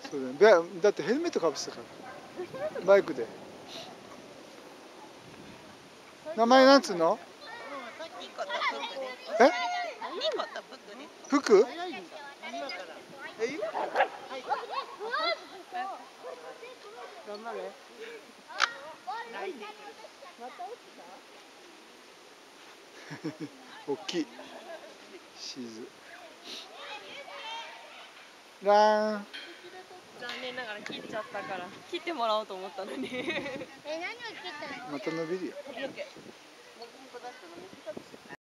そうだよ。だってヘルメットかぶってたからバイクで。名前なんつうの？え？服？ 頑張れ。 大きい。シーズ。ラーン。 残念ながら切っちゃったから切ってもらおうと思ったのに。 何を切ったの？ また伸びるよ。 髪の毛。もこもこだったの短く